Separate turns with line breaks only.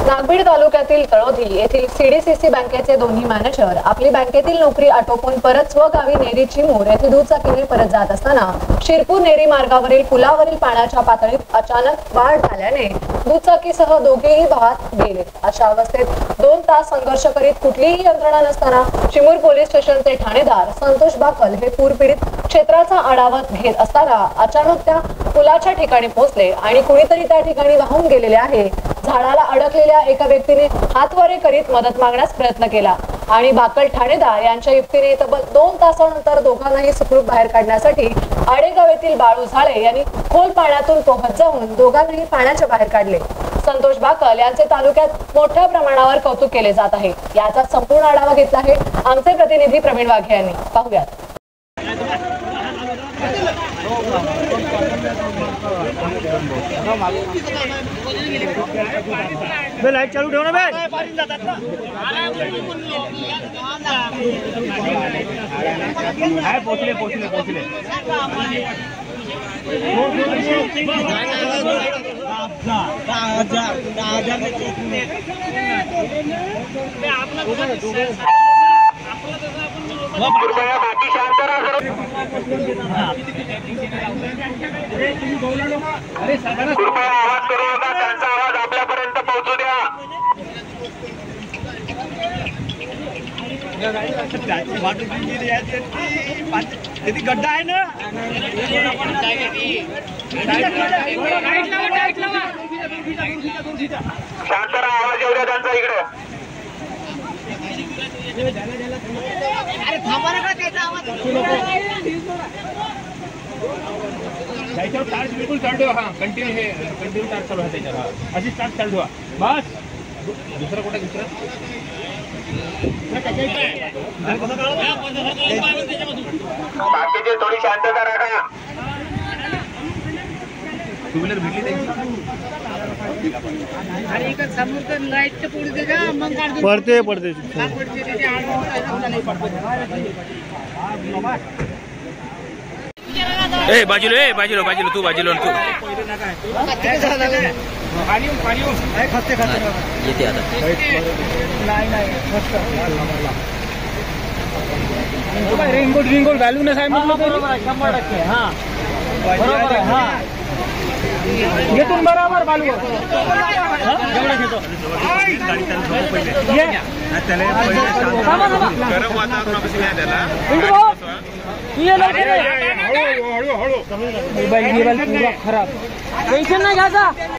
नागभीड तालुक्यातील तळोधी येथील सीडीसीसी बँकेचे दोन्ही मॅनेजर आपली बँकेतील नोकरी आटोपून परत स्वगावी नेरी चिमूर येथे दुचाकीने परत जात असताना शिरपूर नेरी मार्गावरील पुलावरील पाण्याच्या पातळीत अचानक वाढ झाल्याने दुचाकीसह दोघेही वाहत गेले। अशा अवस्थेत 2 तास संघर्ष करीत कुठलीही यंत्रणा नसताना चिमूर पोलीस स्टेशनचे ठाणेदार संतोष बाकल हे पूरपीडित क्षेत्राचा आढावा घेत असताना अचानक त्या पुलाच्या ठिकाणी पोहोचले आणि कुणीतरी त्या ठिकाणी वाहून गेलेले आहे। झाडाला अडकलेल्या एका व्यक्तीने हातवारे करीत मदत मागण्यास प्रयत्न केला आणि बाकल ठाणेदार यांच्या युक्तीने तब्बल 2 तासानंतर दोघांनाही सुखरूप बाहेर काढण्यासाठी आडेगाव येथील बाळू झाळे यांनी खोल पाण्यातून पोहत जाऊन दोघांनाही पाण्याच्या बाहेर काढले। संतोष बाकल यांचे तालुक्यात मोठ्या प्रमाणावर कौतुक केले जात आहे। याचा संपूर्ण आढावा घेतला आहे आमचे प्रतिनिधी प्रवीण वाघे यांनी। पाहूयात।
लाइट चालू ठेव ना बे। पोचले पोचले पोचले
कृपया बाकी शांत राहा। कृपया आवाज करू नका, त्यांचा आवाज आपल्यापर्यंत पोहोचू द्या।
गड्डा आहे ना,
शांत राहा, आवाज येऊ द्या त्यांचा इकडे।
चार्ज बिल्कुल चालू ठेवा। हाँ कंटिन्यू चार्ज चालू आहे त्याच्यावर। अशी चार्ज चालू ठेवा बस। दुसरं कुठे
बाकीचे थोडी शांतता राखा।
टू व्हीलर भेटली पडते पडते बाजूला तू बाजूला तू खाते येते आता नाही रेनकोट घालून बरोबर 100%। हा बरोबर आहे। हा घेतून बरोबर बालू
गरम वातावरणापासून
मोबाईल पूरा खराब। टेन्शन नाही घ्यायचा।